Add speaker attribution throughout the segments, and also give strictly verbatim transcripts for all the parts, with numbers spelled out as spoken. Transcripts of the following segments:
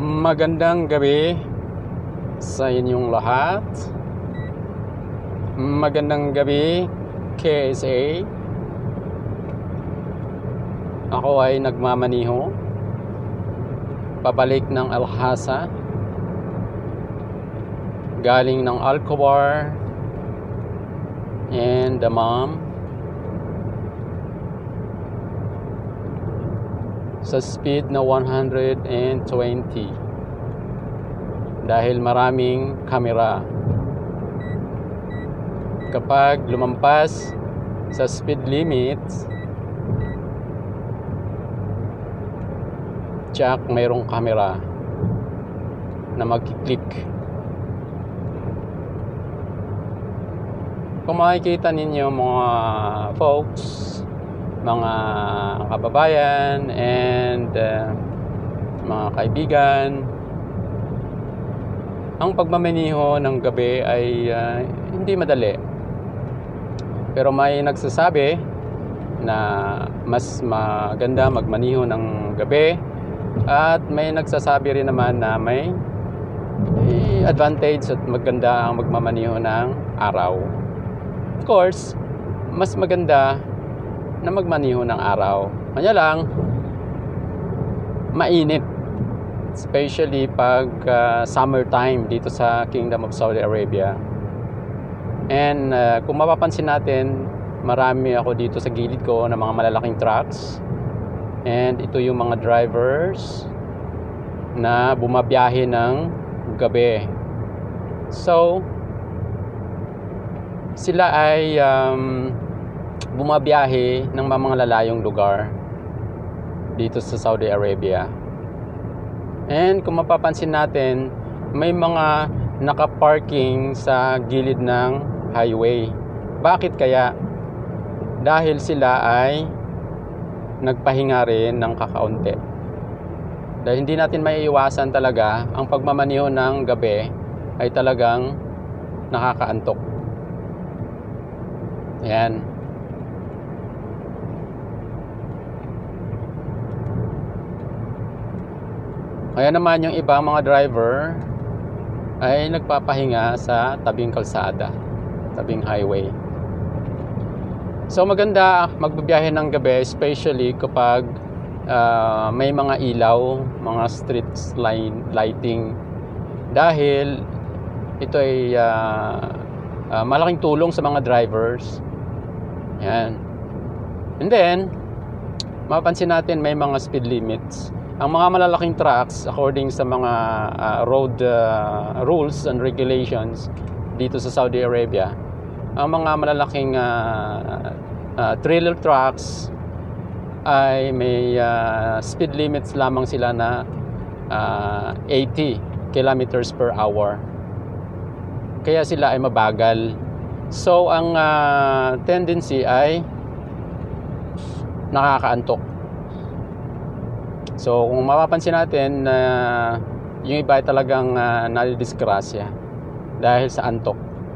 Speaker 1: Magandang gabi sa inyong lahat. Magandang gabi, K S A. Ako ay nagmamaniho pabalik ng Alhasa, galing ng Alcobar and Dammam, sa speed na one hundred twenty dahil maraming kamera. Kapag lumampas sa speed limit, tsak mayroong kamera na magkiklik. Kung makikita ninyo mga folks, mga kababayan and uh, mga kaibigan, ang pagmamaniho ng gabi ay uh, hindi madali. Pero may nagsasabi na mas maganda magmaniho ng gabi, at may nagsasabi rin naman na may advantage at maganda ang magmamaniho ng araw. Of course, mas maganda na magmaniho ng araw. Kanya lang, mainit. Especially pag uh, summertime dito sa Kingdom of Saudi Arabia. And uh, kung mapapansin natin, marami ako dito sa gilid ko ng mga malalaking trucks. And ito yung mga drivers na bumabiyahe ng gabi. So, sila ay um, bumabiyahe ng mga lalayong lugar dito sa Saudi Arabia. And kung mapapansin natin, may mga nakaparking sa gilid ng highway. Bakit kaya? Dahil sila ay nagpahinga rin ng kakaunti. Dahil hindi natin maiiwasan talaga, ang pagmamaniho ng gabi ay talagang nakakaantok. Ayan. Kaya naman yung ibang mga driver ay nagpapahinga sa tabing kalsada, tabing highway. So maganda magbibiyahe ng gabi, especially kapag uh, may mga ilaw, mga street lighting. Dahil ito ay uh, uh, malaking tulong sa mga drivers. Yan. And then, mapapansin natin may mga speed limits. Ang mga malalaking trucks, according sa mga uh, road uh, rules and regulations dito sa Saudi Arabia, ang mga malalaking uh, uh, trailer trucks ay may uh, speed limits lamang sila na uh, eighty kilometers per hour. Kaya sila ay mabagal. So, ang uh, tendency ay nakakaantok. So, kung mapapansin natin, uh, yung iba ay talagang uh, nadidisgrasya dahil sa antok.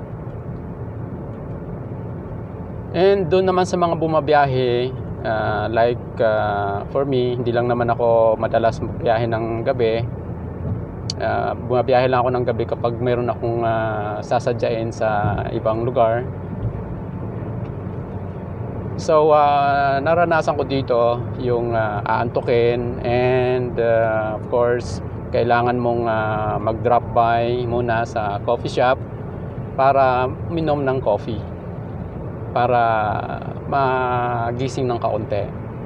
Speaker 1: And doon naman sa mga bumabiyahe, uh, like uh, for me, hindi lang naman ako madalas magbiyahe ng gabi. Uh, bumabiyahe lang ako ng gabi kapag mayroon akong uh, sasadyain sa ibang lugar. So, uh, naranasan ko dito yung uh, aantukin, and uh, of course, kailangan mong uh, mag-drop by muna sa coffee shop para minom ng coffee, para magising ng kaunti.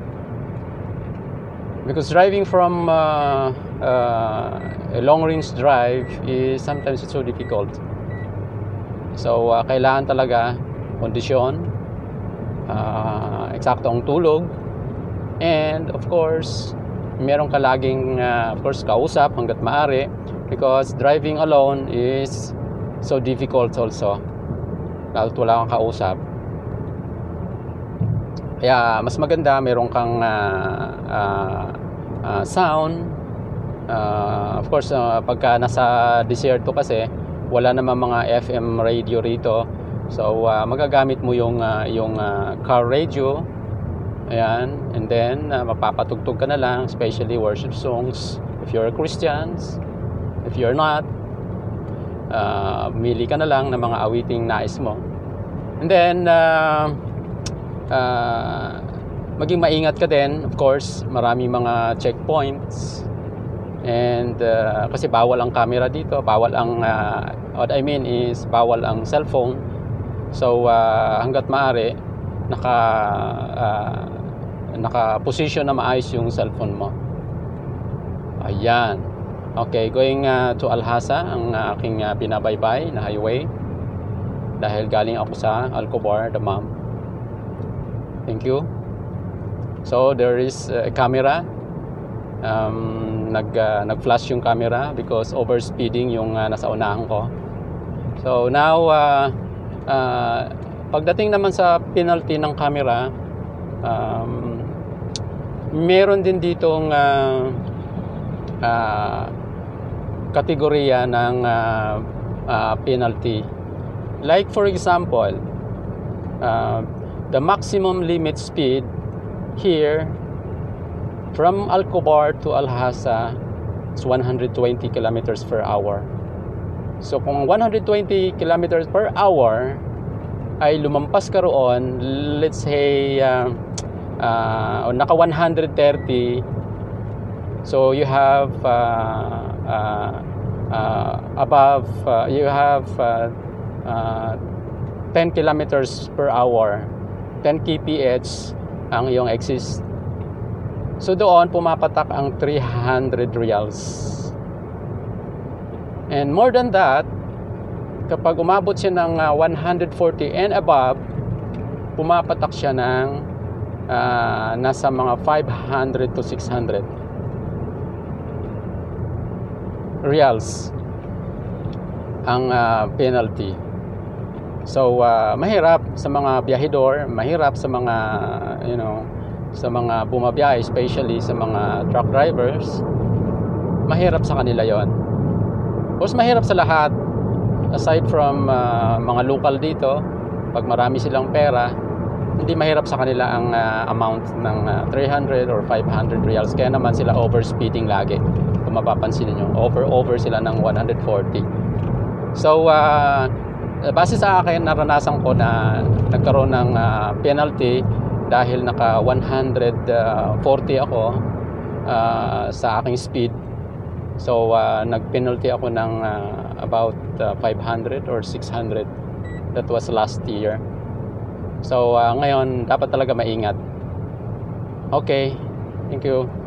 Speaker 1: Because driving from uh, uh, a long-range drive is sometimes it's so difficult. So, uh, kailangan talaga kondisyon, Uh, eksaktong tulog, and of course meron ka laging uh, of course kausap hanggat maaari, because driving alone is so difficult also, lalo't wala kang kausap. Kaya mas maganda meron kang uh, uh, uh, sound. Uh, of course uh, pagka nasa desierto kasi wala naman mga F M radio rito. So uh, magagamit mo yung uh, yung uh, car radio. Ayan, and then uh, mapapatugtog ka na lang, especially worship songs if If you're Christians, if you're not, uh, mili ka na lang ng mga awiting nais mo. And then, uh, uh, maging maingat ka din. Of course, marami mga checkpoints. And uh, kasi bawal ang camera dito, bawal ang, uh, what I mean is, bawal ang cellphone. So, uh, hanggat maaari, naka, uh, naka-position na maayos yung cellphone mo. Ayan. Okay, going uh, to Alhasa, ang uh, aking uh, binabaybay na highway. Dahil galing ako sa Alcobar, Damam. Thank you. So, there is uh, a camera. Um, nag, uh, nag-flash yung camera because overspeeding yung uh, nasa unahan ko. So, now, uh, uh, pagdating naman sa penalty ng camera, um, meron din ditong uh, uh, kategorya ng uh, uh, penalty. Like for example, uh, the maximum limit speed here from Alcobar to Alhasa is one hundred twenty kilometers per hour. So kung one hundred twenty kilometers per hour ay lumampas ka roon, let's say uh, uh, naka one hundred thirty, so you have uh, uh, uh, above uh, you have uh, uh, ten kilometers per hour, ten kph ang iyong exist. So doon pumapatak ang three hundred reals. And more than that, kapag umabot siya ng uh, one hundred forty and above, pumapatak siya ng uh, nasa mga five hundred to six hundred reals ang uh, penalty. So uh, mahirap sa mga biyahedor, mahirap sa mga you know, sa mga bumabiyahe, especially sa mga truck drivers. Mahirap sa kanila yon. Mas mahirap sa lahat, aside from uh, mga local dito, pag marami silang pera, hindi mahirap sa kanila ang uh, amount ng uh, three hundred or five hundred reals. Kaya naman sila overspeeding lagi. Kung mapapansin niyo, over over sila ng one hundred forty. So uh, base sa akin, naranasan ko na nagkaroon ng uh, penalty dahil naka one hundred forty ako uh, sa aking speed. So uh, nag-penalty ako ng uh, about uh, five hundred or six hundred. That was last year. So uh, ngayon dapat talaga maingat. Okay, thank you.